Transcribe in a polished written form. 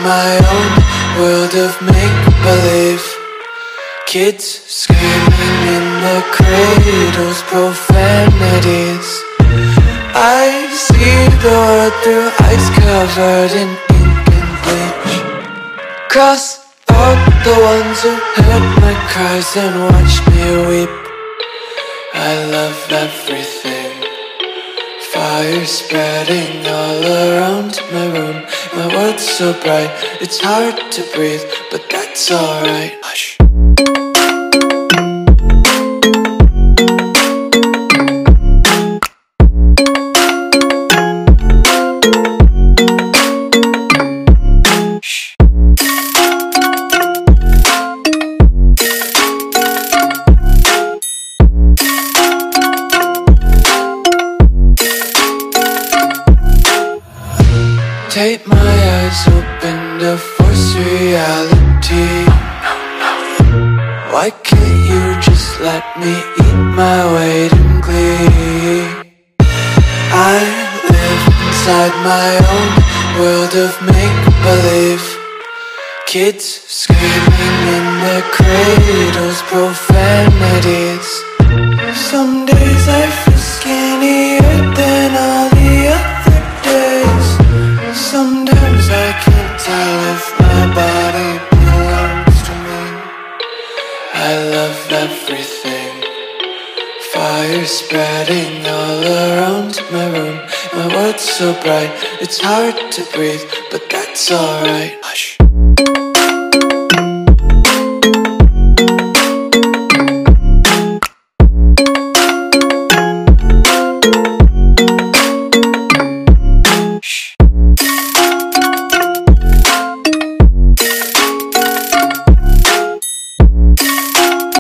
my own world of make-believe. Kids screaming in the cradles, profanities. I see the world through eyes covered in ink and bleach. Cross out the ones who heard my cries and watched me weep. I love everything. Fire spreading all around my room. My world's so bright, it's hard to breathe, but that's alright. Hush. Tape my eyes open to force reality. Why can't you just let me eat my weight in glee? I live inside my own world of make-believe. Kids screaming in their cradles, profanities. Some days I feel skinnier than all the other days. Sometimes I can't tell if my body belongs to me. I love everything. Fire spreading all around my room. My world's so bright, it's hard to breathe, but that's alright.